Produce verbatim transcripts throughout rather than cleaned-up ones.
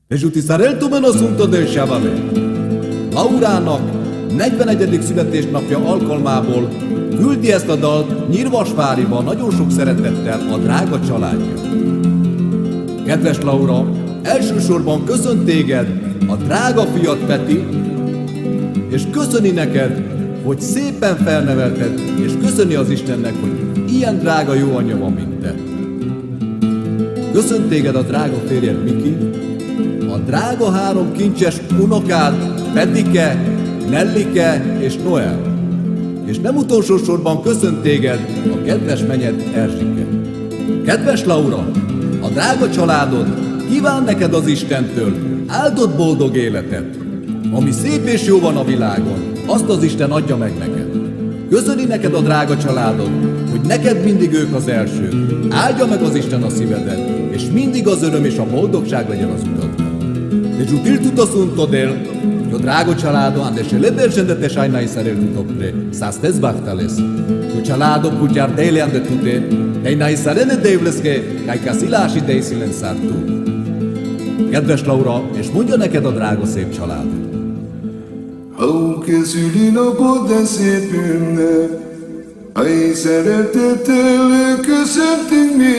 És uti sareltu men asunto del Chavale. Laurának negyvenegyedik születésnapja alkalmából küldi ezt a dalt Nyírvasváriba nagyon sok szeretettel a drága családja. Kedves Laura, elsősorban köszönt téged a drága fiad Peti, és köszöni neked, hogy szépen felnevelted, és köszöni az Istennek, hogy ilyen drága jó anyja van, mint te. Köszönt téged a drága férjed Miki, a drága három kincses unokád Petike, Nellike és Noel. És nem utolsó sorban köszönt téged a kedves menyed Erzsike. Kedves Laura, a drága családod kíván neked az Istentől áldott boldog életet. Ami szép és jó van a világon, azt az Isten adja meg neked. Köszöni neked a drága családod, hogy neked mindig ők az első. Áldja meg az Isten a szívedet, és mindig az öröm és a boldogság legyen az utatban. Deci util tutto asunto del, jo drago családо, ande se lebergendete sajnai szerel tutopre, szástez baktales. Jo családо kutyár déle ande tute, heinai szerene dévleszke, kaj kaszilási déjszilen szártú. Kedves Laura, és mondja neked a drága szép család. Ha készüli napod, de szép ünnep, ai szeretettel köszöntünk mi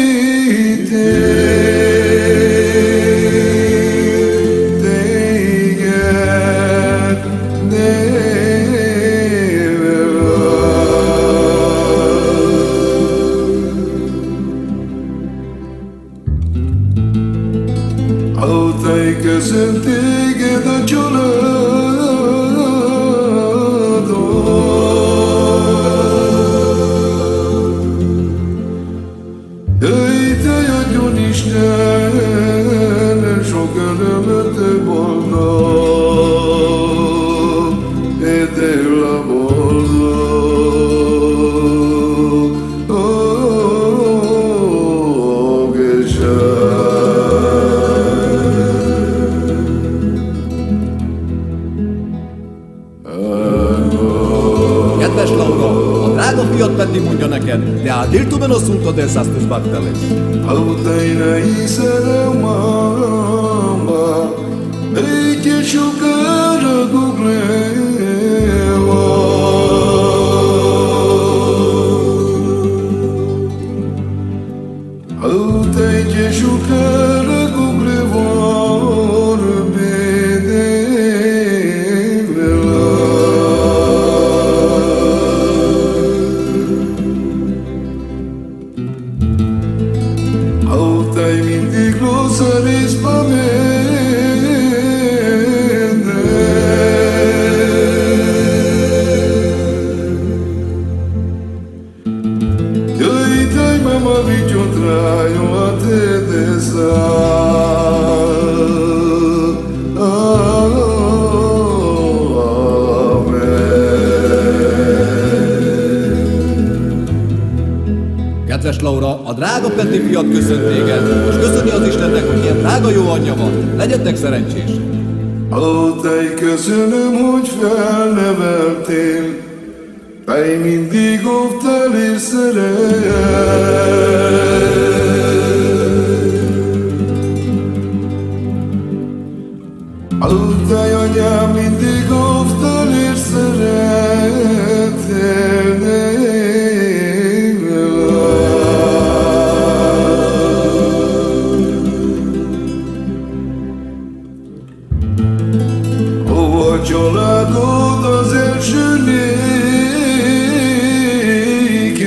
téged, nével. Altai köszönt téged a család, sok örömöt boldog, édél a Kedves Laura, a drága fiad Peti mondja neked, de adiltu men asunto del szástez baktales. Altaina iszerem mamba, egy sokára gugleva. Alta egy sokára gugleva, Altai mindig rosa rispa mene. Aitai mama vicio traio a te desa. Kedves Laura, a drága Peti fiad köszönt téged, és köszöni az Istennek, hogy ilyen drága jó anyja van. Legyetek szerencsések! Altai, köszönöm, hogy felneveltél, Tej mindig óvtál és szerettél. Altai, anyám, mindig óvtál és szerettél. A családod az első néked.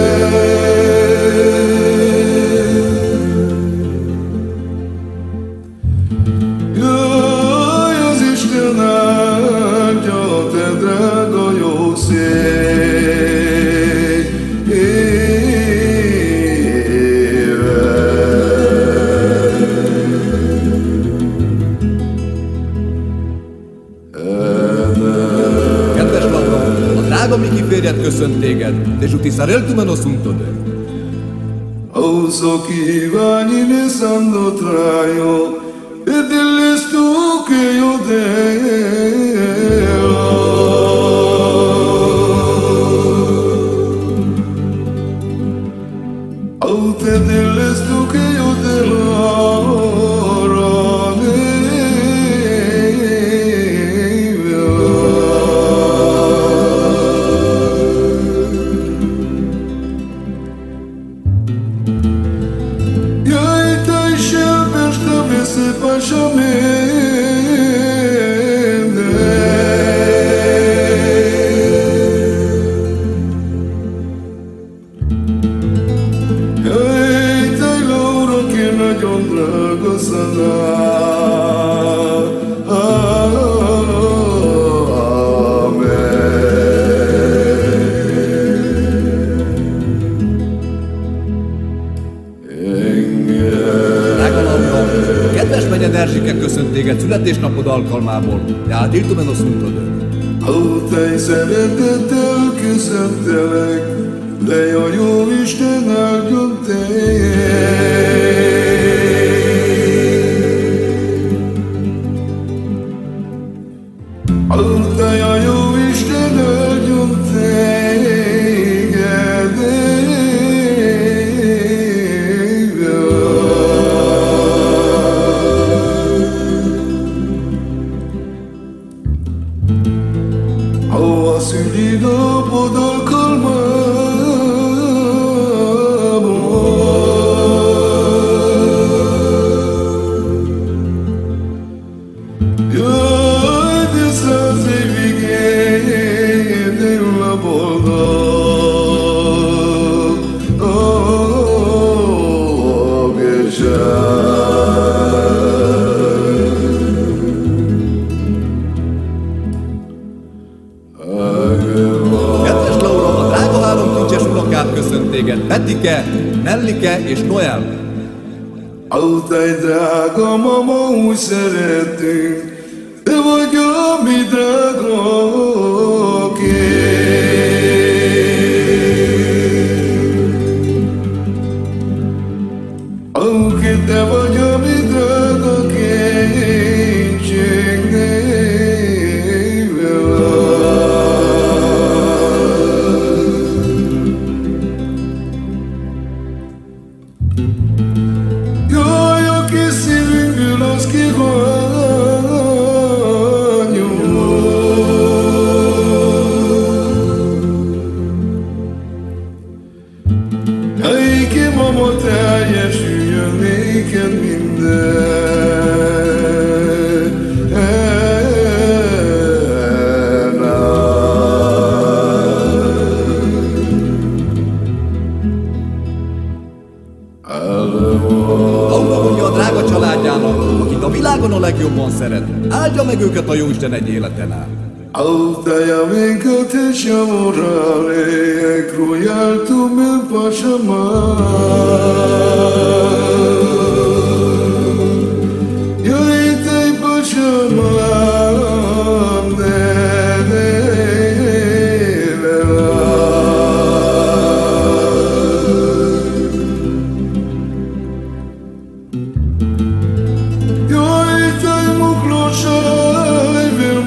Jaj, az Isten áldja te drága jó szép Kedves Laura, a drága Miki férjed köszönt téged, de uti sareltu men asunto del. Auso kíványi ne szandot rájó, e dell'estu che io delo. Aute dell'estu che io delo. Erzsike köszönt téged születésnapod alkalmából, tehát Iltumenos Untodő. Autáj szeretettel köszöntelek, de a jó Isten áldjon téged. Autáj a jó Isten áldjon téged. A szülinapod alkalmából, jaj, de száz évig élnél a boldog, oh, Kedves Laura, a drága három kincses unokád köszönt téged, Petike, Nellike és Noel. Autáj, drága mama, úgy szeretünk, te vagy a mi drága kép. Auké, te vagy a mi drága kincsünk, jaj, a kis szívünkből az kiványul. Helyiké, mama, teljesüljön néked minden. Laura mondja a drága családjának, akit a világon a legjobban szeret, áldja meg őket a Jóisten egy életen át. Autáj, aminket és amorale, e cruial tu me pașamar. Jai te-i pașamar, jai te-i mucloșai,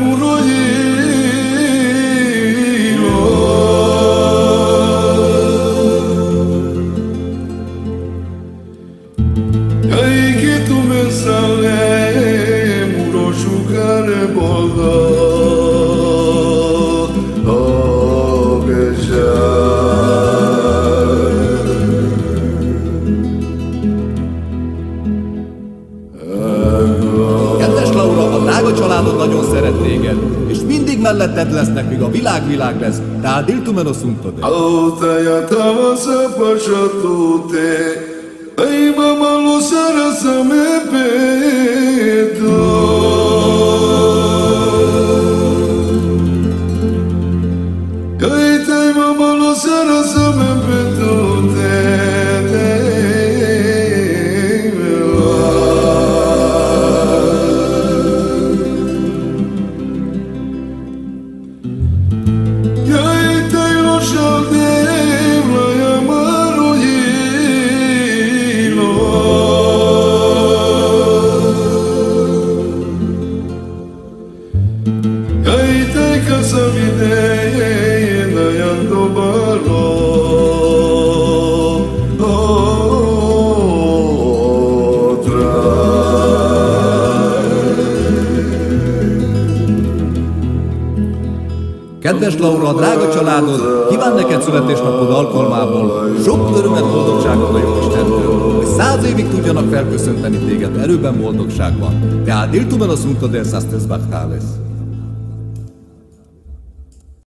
vermuroilo. Jai che tu me sale, muroșucare boldog, oh, Kedves Laura, a drága családod nagyon szeret téged, és mindig melletted lesznek, míg a világ világ lesz, tehát Iltumenos Untodő. Autáj, a tavasza pașatute, ai mama lo sara să me pedo. Ai tai mama lo sara să me pedo te. Jai tai lo șalde, la amaro ilo. Kedves Laura, a drága családod kíván neked születésnapod alkalmából sok örömet, boldogságot a Jóistentől, hogy száz évig tudjanak felköszönteni téged erőben, boldogságban. Tehát il tu me lo sunto de esas tres bactales.